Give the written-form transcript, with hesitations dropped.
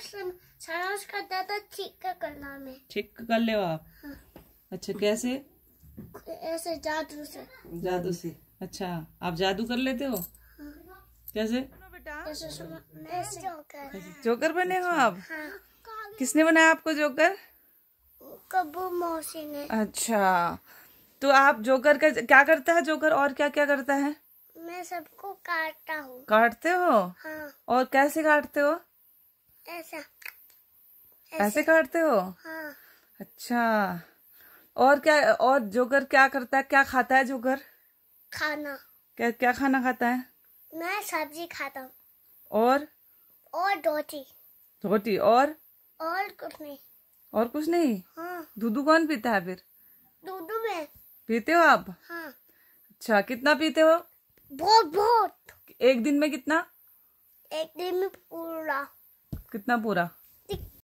सारा करता था ठीक करना में। ठीक कर ले आप? हाँ। अच्छा, कैसे? ऐसे जादू से। जादू से? अच्छा, आप जादू कर लेते हो? हाँ। कैसे? ऐसे जोकर बने हो आप? हाँ। किसने बनाया आपको जोकर? कबू मौसी ने। अच्छा, तो आप जोकर का क्या करता है जोकर, और क्या क्या करता है? मैं सबको काटता हूँ। काटते हो? हाँ। और कैसे काटते हो? ऐसा ऐसे काटते हो? हाँ। अच्छा, और क्या, और जोकर क्या करता है, क्या खाता है जोकर? खाना। क्या क्या खाना खाता है? मैं सब्जी खाता हूँ। और रोटी। रोटी? और कुछ नहीं। और कुछ नहीं? हाँ। दूध कौन पीता है फिर? दूध में पीते हो आप? हाँ। अच्छा, कितना पीते हो? बहुत बहुत। एक दिन में कितना? एक दिन में पूरा। कितना पूरा?